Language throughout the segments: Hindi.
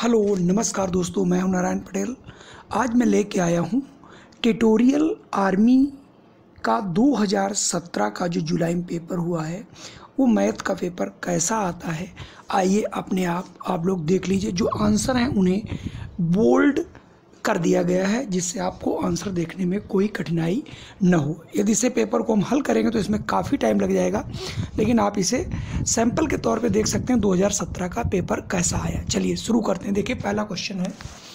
हेलो नमस्कार दोस्तों, मैं हूं नारायण पटेल। आज मैं लेके आया हूं टेरिटोरियल आर्मी का 2017 का जो जुलाई में पेपर हुआ है वो मैथ का पेपर कैसा आता है। आइए अपने आप लोग देख लीजिए। जो आंसर हैं उन्हें बोल्ड कर दिया गया है जिससे आपको आंसर देखने में कोई कठिनाई न हो। यदि इसे पेपर को हम हल करेंगे तो इसमें काफ़ी टाइम लग जाएगा, लेकिन आप इसे सैंपल के तौर पे देख सकते हैं 2017 का पेपर कैसा आया। चलिए शुरू करते हैं। देखिए पहला क्वेश्चन है,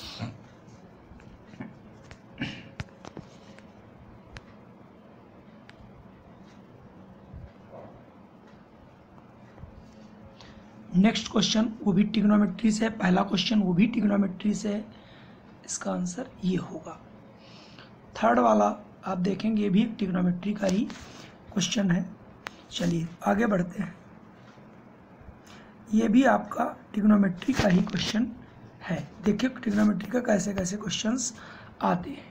नेक्स्ट क्वेश्चन वो भी ट्रिग्नोमेट्री से है। पहला क्वेश्चन वो भी ट्रिग्नोमेट्री से है, इसका आंसर ये होगा। थर्ड वाला आप देखेंगे ये भी एक ट्रिग्नोमेट्री का ही क्वेश्चन है। चलिए आगे बढ़ते हैं। ये भी आपका ट्रिग्नोमेट्री का ही क्वेश्चन है। देखिए ट्रिग्नोमेट्री का कैसे कैसे क्वेश्चंस आते हैं।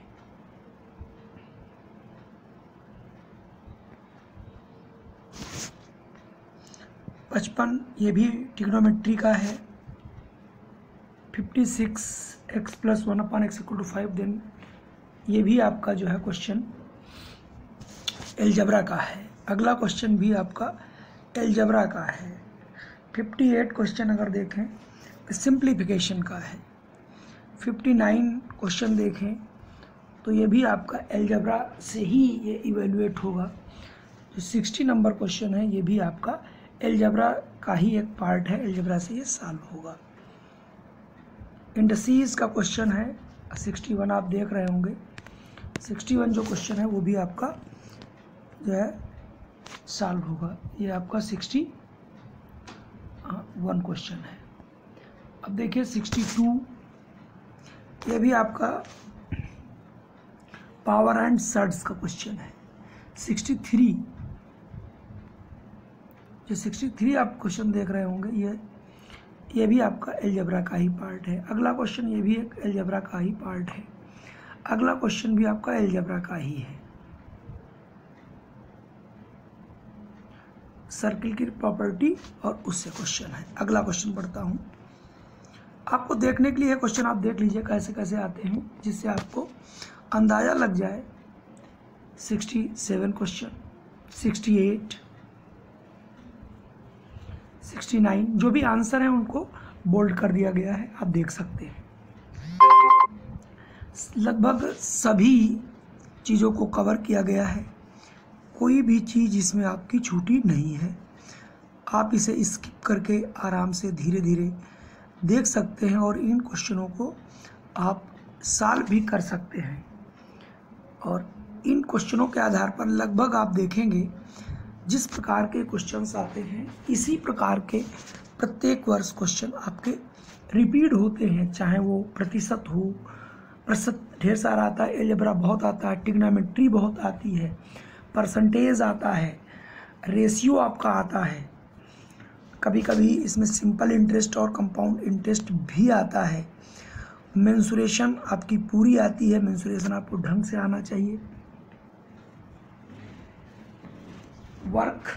पचपन ये भी ट्रिग्नोमेट्री का है। 56x + 1/x = 5, देन ये भी आपका जो है क्वेश्चन एलजेब्रा का है। अगला क्वेश्चन भी आपका एलजेब्रा का है। 58 क्वेश्चन अगर देखें तो सिंप्लीफिकेशन का है। 59 क्वेश्चन देखें तो ये भी आपका एलजेब्रा से ही ये इवेल्युएट होगा। जो 60 नंबर क्वेश्चन है ये भी आपका एलजेब्रा का ही एक पार्ट है, एलजेब्रा से ये सॉल्व होगा। इंडसीज का क्वेश्चन है 61, आप देख रहे होंगे। 61 जो क्वेश्चन है वो भी आपका जो है सॉल्व होगा। ये आपका 61 क्वेश्चन है। अब देखिए 62 ये भी आपका पावर एंड सर्ड्स का क्वेश्चन है। 63 जो 63 आप क्वेश्चन देख रहे होंगे ये भी आपका एलजेब्रा का ही पार्ट है। अगला क्वेश्चन ये भी एक एलजेब्रा का ही पार्ट है। अगला क्वेश्चन भी आपका एलजेब्रा का ही है। सर्किल की प्रॉपर्टी और उससे क्वेश्चन है। अगला क्वेश्चन पढ़ता हूँ। आपको देखने के लिए क्वेश्चन आप देख लीजिए कैसे कैसे आते हैं, जिससे आपको अंदाज़ा लग जाए। 67 क्वेश्चन, 68, 69 जो भी आंसर है उनको बोल्ड कर दिया गया है, आप देख सकते हैं। लगभग सभी चीज़ों को कवर किया गया है, कोई भी चीज़ इसमें आपकी छूटी नहीं है। आप इसे स्किप करके आराम से धीरे धीरे देख सकते हैं और इन क्वेश्चनों को आप सॉल्व भी कर सकते हैं। और इन क्वेश्चनों के आधार पर लगभग आप देखेंगे जिस प्रकार के क्वेश्चंस आते हैं इसी प्रकार के प्रत्येक वर्ष क्वेश्चन आपके रिपीट होते हैं। चाहे वो प्रतिशत हो, प्रतिशत ढेर सारा आता है, एलजेब्रा बहुत आता है, ट्रिग्नोमेट्री बहुत आती है, परसेंटेज आता है, रेशियो आपका आता है, कभी कभी इसमें सिंपल इंटरेस्ट और कंपाउंड इंटरेस्ट भी आता है। मेंसुरेशन आपकी पूरी आती है। मेंसुरेशन आपको ढंग से आना चाहिए। वर्क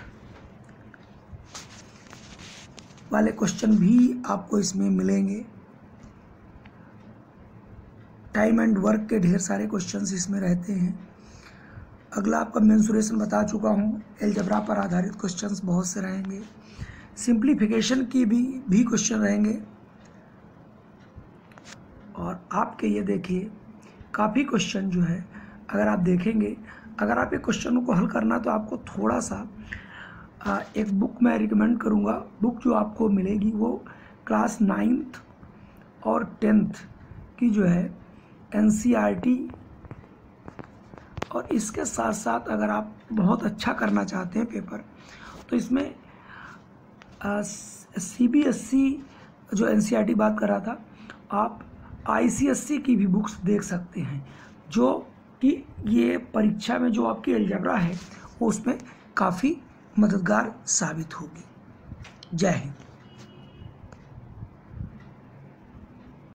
वाले क्वेश्चन भी आपको इसमें मिलेंगे। टाइम एंड वर्क के ढेर सारे क्वेश्चंस इसमें रहते हैं। अगला आपका मेंसुरेशन बता चुका हूँ। एलजेब्रा पर आधारित क्वेश्चंस बहुत से रहेंगे। सिंप्लीफिकेशन की भी क्वेश्चन रहेंगे। और आपके ये देखिए काफ़ी क्वेश्चन जो है अगर आप देखेंगे, अगर आप एक क्वेश्चनों को हल करना तो आपको थोड़ा सा एक बुक मैं रिकमेंड करूँगा। बुक जो आपको मिलेगी वो क्लास 9th और 10th की जो है NCERT, और इसके साथ साथ अगर आप बहुत अच्छा करना चाहते हैं पेपर तो इसमें CBSE जो NCERT बात कर रहा था, आप ICSE की भी बुक्स देख सकते हैं, जो कि ये परीक्षा में जो आपकी एलजेब्रा है वो उसमें काफ़ी मददगार साबित होगी। जय हिंद।